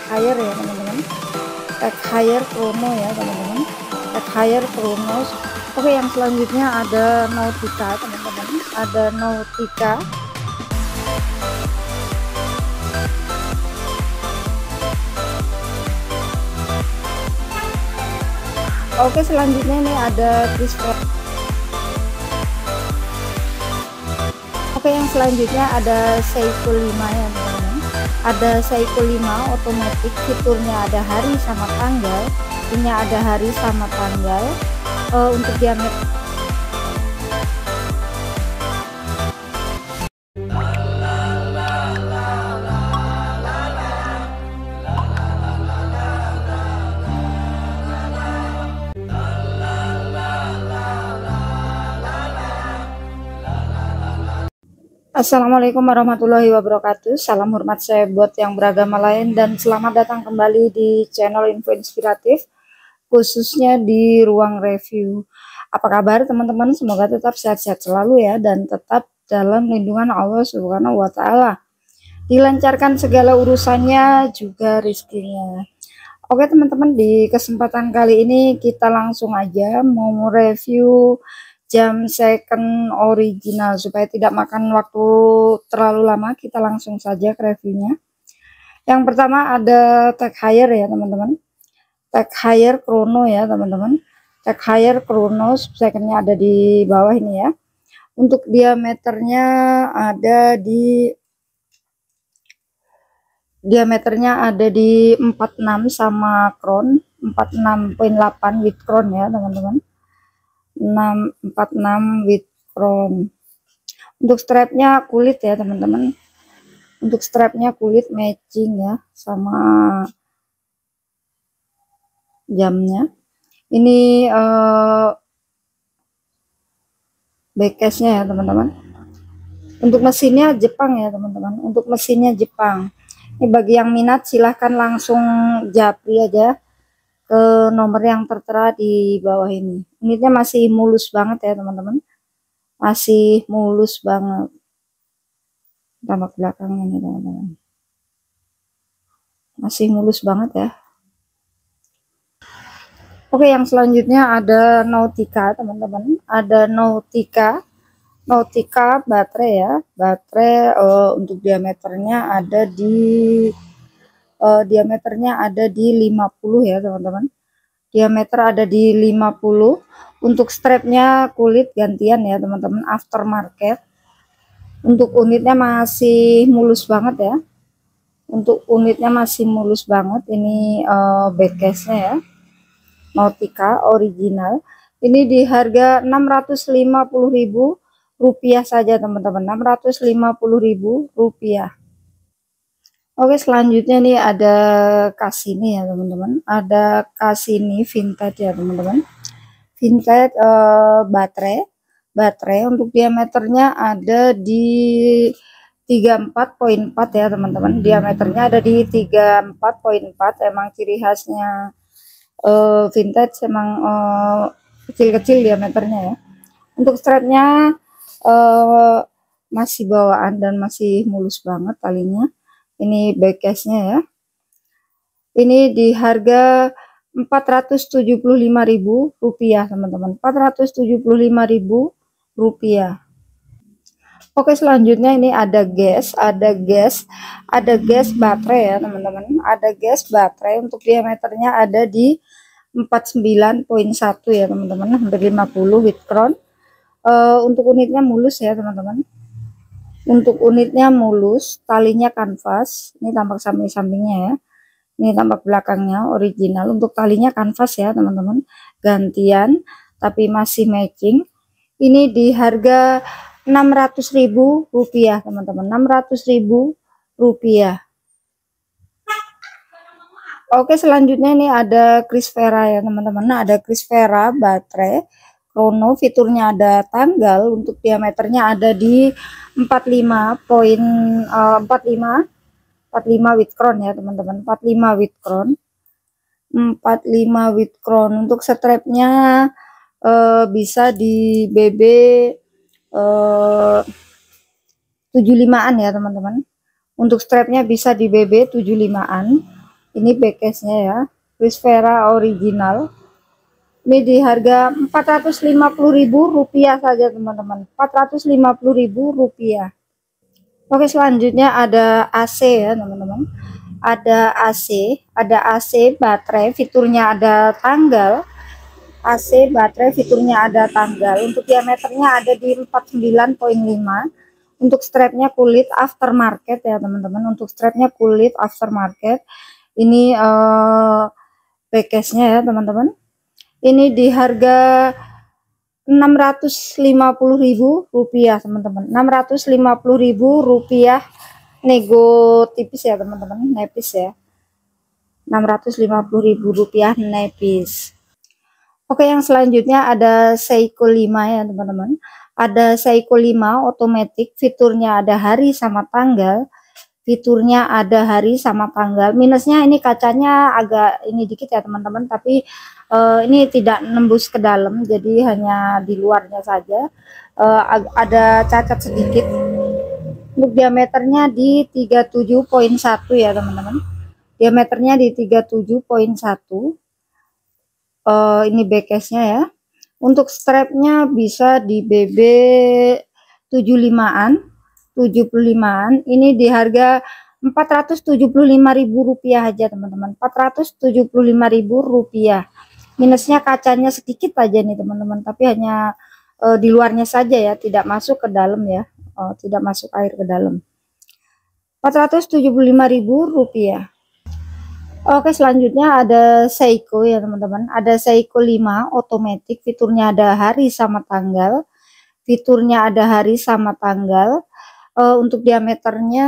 hire ya teman-teman, tag hire chrono ya teman-teman, tag hire chrono. Oke, yang selanjutnya ada Nautica teman-teman, ada Nautica. Oke, selanjutnya ini ada Crispy. Oke, yang selanjutnya ada Seiko 5 ya teman-teman, ada Seiko 5 otomatis, fiturnya ada hari sama tanggal, ini ada hari sama tanggal. Untuk diameter Assalamualaikum warahmatullahi wabarakatuh. Salam hormat saya buat yang beragama lain, dan selamat datang kembali di channel Info Inspiratif, khususnya di ruang review. Apa kabar teman-teman? Semoga tetap sehat-sehat selalu ya, dan tetap dalam lindungan Allah Subhanahu wa Ta'ala. Dilancarkan segala urusannya, juga rizkinya. Oke teman-teman, di kesempatan kali ini kita langsung aja mau review jam second original. Supaya tidak makan waktu terlalu lama, kita langsung saja ke reviewnya. Yang pertama ada tag hire ya teman-teman, tag hire chrono ya teman-teman, tag hire chrono. Secondnya ada di bawah ini ya. Untuk diameternya ada di 46 sama crown, 46.8 with crown ya teman-teman, 46 with crown. Untuk strapnya kulit ya teman-teman, untuk strapnya kulit matching ya sama jamnya. Ini backcase-nya ya teman-teman. Untuk mesinnya Jepang ya teman-teman, untuk mesinnya Jepang. Ini bagi yang minat silahkan langsung japri aja ke nomor yang tertera di bawah ini. Unitnya masih mulus banget ya teman-teman, masih mulus banget. Tampak belakangnya nih teman-teman, masih mulus banget ya. Oke, yang selanjutnya ada Nautica teman-teman, ada Nautica baterai ya, baterai. Untuk diameternya ada di 50 ya teman-teman, diameter ada di 50. Untuk strapnya kulit gantian ya teman-teman, aftermarket. Untuk unitnya masih mulus banget ya, untuk unitnya masih mulus banget. Ini backcase-nya ya, Nautica original. Ini di harga Rp650.000 saja teman-teman, Rp650.000. Oke, selanjutnya nih ada Cassini ya teman-teman, ada Cassini vintage ya teman-teman, vintage. Baterai untuk diameternya ada di 34.4 ya teman-teman, diameternya ada di 34.4. Emang ciri khasnya vintage, emang kecil-kecil diameternya ya. Untuk strapnya masih bawaan dan masih mulus banget talinya. Ini backcase-nya ya. Ini di harga Rp475.000 teman-teman, Rp475.000. Oke, selanjutnya ini ada gas baterai ya teman-teman, ada gas baterai. Untuk diameternya ada di 49.1 ya teman-teman, hampir 50 with crown. Untuk unitnya mulus ya teman-teman, untuk unitnya mulus, talinya kanvas. Ini tampak samping-sampingnya ya, ini tampak belakangnya original. Untuk talinya kanvas ya teman-teman, gantian tapi masih matching. Ini di harga Rp600.000 teman-teman, Rp600.000. Oke, selanjutnya ini ada Crispera ya teman-teman, ada Crispera baterai chrono. Fiturnya ada tanggal. Untuk diameternya ada di 45 with crown ya teman-teman, 45 with crown, 45 with crown. Untuk strapnya bisa di BB 75an ya teman-teman. Untuk strapnya bisa di BB 75an. Ini backcase-nya ya, Prisvera original. Ini di harga Rp450.000 saja teman-teman, Rp450.000. Oke, selanjutnya ada AC ya teman-teman. Ada AC baterai, fiturnya ada tanggal. AC baterai, fiturnya ada tanggal. Untuk diameternya ada di 49,5. Untuk strapnya kulit aftermarket ya teman-teman. Untuk strapnya kulit aftermarket. Ini backcase-nya ya teman-teman. Ini di harga Rp650.000 teman-teman. Rp650.000 nego tipis ya teman-teman, nepis ya. Rp650.000 nepis. Oke, yang selanjutnya ada Seiko 5 ya teman-teman. Ada Seiko 5 otomatis, fiturnya ada hari sama tanggal. Fiturnya ada hari sama tanggal. Minusnya ini kacanya agak ini dikit ya teman-teman, tapi ini tidak nembus ke dalam, jadi hanya di luarnya saja. Ada cacat sedikit. Untuk diameternya di 37,1 ya teman-teman. Diameternya di 37,1. Ini backcase-nya ya. Untuk strapnya bisa di BB 75-an, 75-an. Ini di harga Rp475.000 aja teman-teman. Rp475.000. Minusnya kacanya sedikit aja nih teman-teman, tapi hanya di luarnya saja ya, tidak masuk ke dalam ya. Tidak masuk air ke dalam. Rp475.000. Oke, selanjutnya ada Seiko ya teman-teman. Ada Seiko 5 otomatis, fiturnya ada hari sama tanggal. Fiturnya ada hari sama tanggal. Untuk diameternya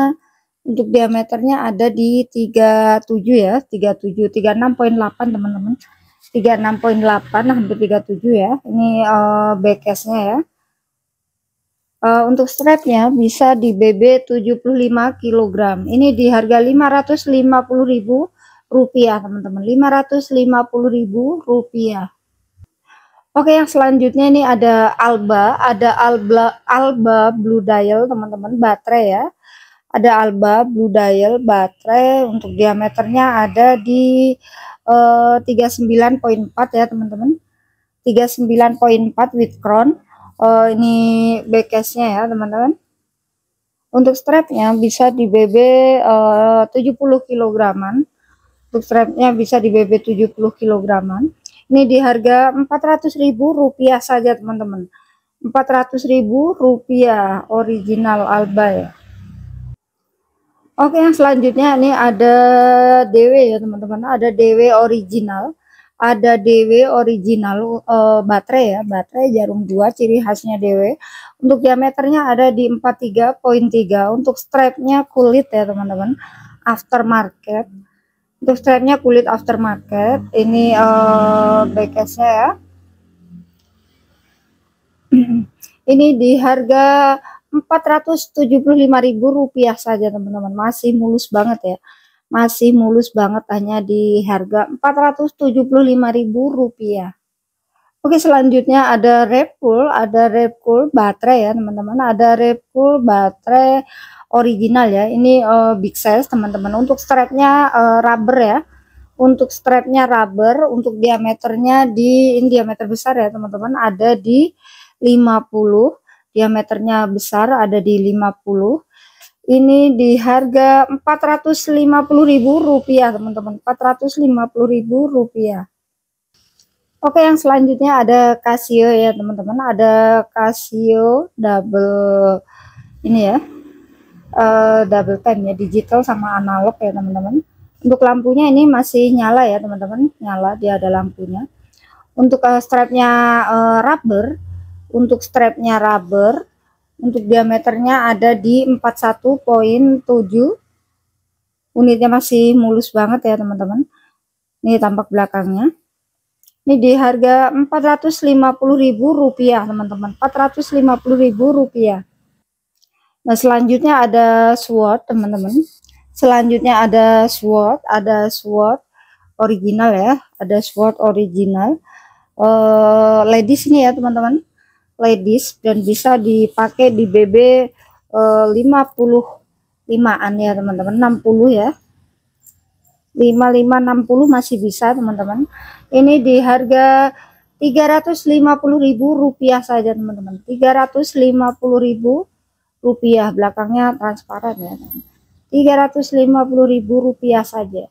ada di 37 ya, 37, 36,8 teman-teman. 36,8 hampir 37 ya. Ini backcase-nya ya. Untuk strapnya bisa di BB 75 kg. Ini di harga Rp550.000 teman-teman. Rp550.000. Oke, yang selanjutnya ini ada Alba Blue Dial teman-teman, baterai ya. Ada Alba Blue Dial baterai. Untuk diameternya ada di 39,4 ya teman-teman. 39,4 with crown. Ini backcase-nya ya teman-teman. Untuk strapnya bisa di BB 70 kg. Untuk strapnya bisa di BB 70 kg. Ini di harga Rp400.000 saja teman-teman. Rp400.000 original Alba ya. Oke, yang selanjutnya ini ada DW ya teman-teman. Ada DW original. Ada DW original baterai ya, baterai jarum 2, ciri khasnya DW. Untuk diameternya ada di 43,3. Untuk strapnya kulit ya teman-teman, aftermarket. Untuk strapnya kulit aftermarket. Ini backcase-nya ya. Ini di harga Rp475.000 saja teman-teman. Masih mulus banget ya. Masih mulus banget, hanya di harga Rp475.000. Oke, selanjutnya ada Repcool baterai ya teman-teman. Ada Repcool baterai original ya. Ini big size teman-teman. Untuk strapnya rubber ya. Untuk strapnya rubber. Untuk diameternya ini diameter besar ya teman-teman. Ada di 50. Diameternya besar, ada di 50. Ini di harga Rp450.000 teman-teman. Rp450.000. Oke, yang selanjutnya ada Casio ya teman-teman. Ada Casio double ini ya, double time ya, digital sama analog ya teman-teman. Untuk lampunya ini masih nyala ya teman-teman, nyala, dia ada lampunya. Untuk strapnya rubber. Untuk strapnya rubber. Untuk diameternya ada di 41,7. Unitnya masih mulus banget ya teman-teman. Ini tampak belakangnya. Ini di harga Rp450.000 teman-teman. Rp450.000. Nah, selanjutnya ada Sword teman-teman. Selanjutnya ada Sword original ya. Ada Sword original. Ladies ini ya teman-teman. Ladies, dan bisa dipakai di BB 55-an ya teman-teman. 60 ya. 5560 masih bisa teman-teman. Ini di harga Rp350.000 saja teman-teman. Rp350.000, belakangnya transparan ya. Rp350.000 saja.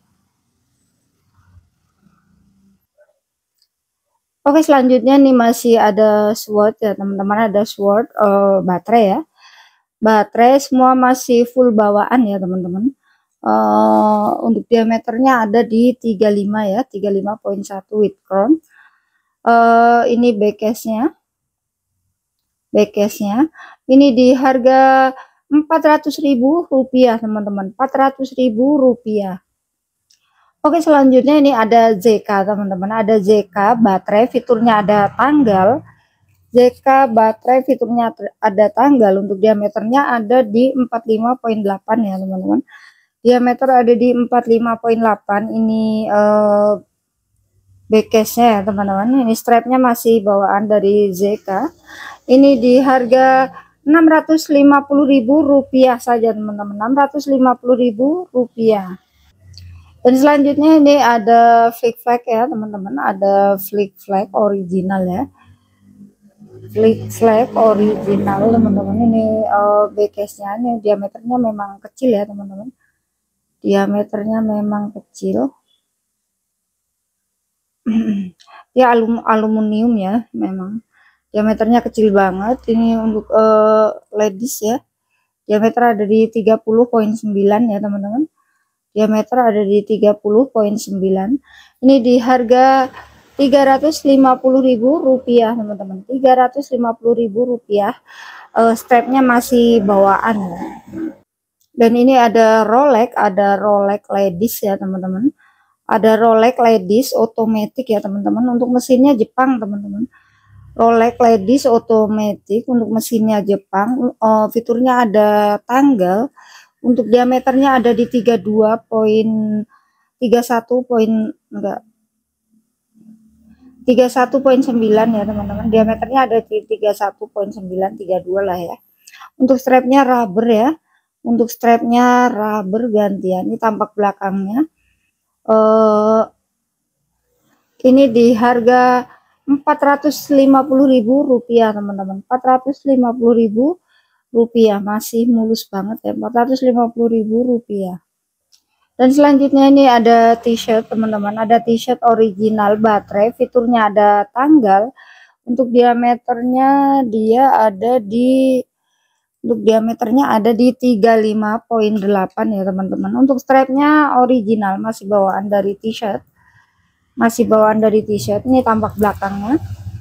Oke, selanjutnya nih masih ada sword ya teman-teman, ada sword baterai ya. Baterai semua masih full bawaan ya teman-teman. Untuk diameternya ada di 35 ya, 35.1 Witron. Ini backcase-nya. Backcase-nya ini di harga Rp400.000 teman-teman, Rp400.000. Oke, selanjutnya ini ada ZK teman-teman, ada ZK baterai, fiturnya ada tanggal. ZK baterai fiturnya ada tanggal, untuk diameternya ada di 45.8 ya teman-teman. Diameter ada di 45.8. Ini backcase-nya ya teman-teman. Ini strapnya masih bawaan dari ZK. Ini di harga Rp650.000 saja teman-teman, Rp650.000. Dan selanjutnya ini ada flick flag ya teman-teman, ada flick flag original ya, flick flag original teman-teman. Ini backcase-nya, ini diameternya memang kecil ya teman-teman, diameternya memang kecil. Ya aluminium ya, memang diameternya kecil banget. Ini untuk ladies ya, diameter ada di 30.9 ya teman-teman, diameter ada di 30.9. Ini di harga Rp350.000 teman-teman, Rp350.000. Strapnya masih bawaan ya. Dan ini ada Rolex ladies ya teman-teman, ada Rolex ladies otomatis ya teman-teman. Untuk mesinnya Jepang teman-teman, Rolex ladies otomatis, untuk mesinnya Jepang. Fiturnya ada tanggal. Untuk diameternya ada di 31.9 ya teman-teman. Diameternya ada di 31.9, 32 lah ya. Untuk strapnya rubber ya. Untuk strapnya rubber gantian. Ini tampak belakangnya. Ini di harga Rp450.000 teman-teman, Rp450.000, masih mulus banget ya, Rp450.000. Dan selanjutnya ini ada t-shirt teman-teman, ada t-shirt original baterai, fiturnya ada tanggal. Untuk diameternya dia ada di Untuk diameternya ada di 35.8 ya teman-teman. Untuk strapnya original, masih bawaan dari t-shirt. Masih bawaan dari t-shirt. Ini tampak belakangnya.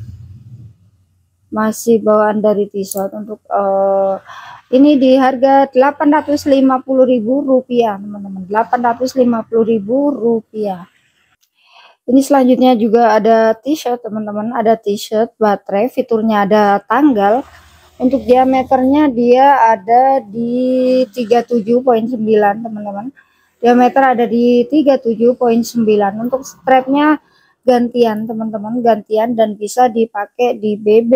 Masih bawaan dari t-shirt. Untuk ini di harga Rp850.000 teman-teman. Rp850.000. Ini selanjutnya juga ada t-shirt teman-teman. Ada t-shirt baterai, fiturnya ada tanggal. Untuk diameternya dia ada di 37.9 teman-teman. Diameter ada di 37.9. Untuk strapnya gantian teman-teman, gantian, dan bisa dipakai di BB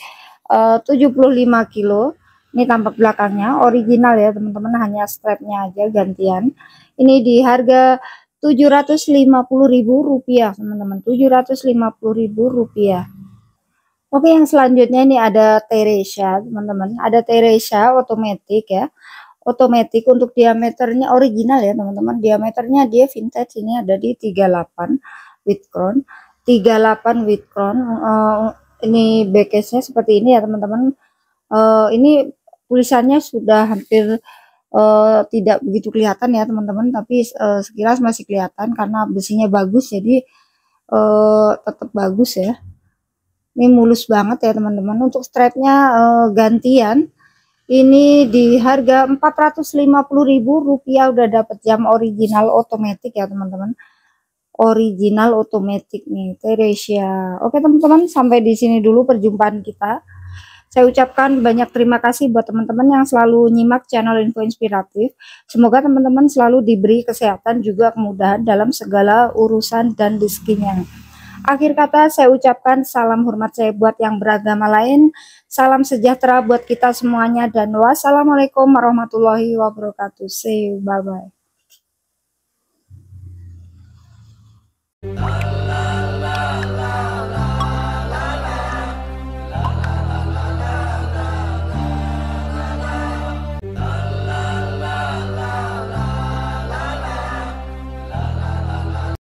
75 kilo. Ini tampak belakangnya original ya teman-teman, hanya strapnya aja gantian. Ini di harga Rp750.000 teman-teman, Rp750.000. Oke, yang selanjutnya ini ada Teresia teman-teman, ada Teresia otomatis ya, otomatis. Untuk diameternya original ya teman-teman, diameternya dia vintage, ini ada di 38 Witron, 38 Witron. Ini backcase-nya seperti ini ya teman-teman. Ini tulisannya sudah hampir tidak begitu kelihatan ya teman-teman, tapi sekilas masih kelihatan karena besinya bagus, jadi tetap bagus ya. Ini mulus banget ya teman-teman. Untuk strapnya gantian. Ini di harga Rp450.000, udah dapat jam original otomatis ya teman-teman. Original otomatis nih, Teresia. Oke teman-teman, sampai di sini dulu perjumpaan kita. Saya ucapkan banyak terima kasih buat teman-teman yang selalu nyimak channel Info Inspiratif. Semoga teman-teman selalu diberi kesehatan juga kemudahan dalam segala urusan dan rezekinya. Akhir kata saya ucapkan salam hormat saya buat yang beragama lain. Salam sejahtera buat kita semuanya. Dan wassalamualaikum warahmatullahi wabarakatuh. See you, bye-bye.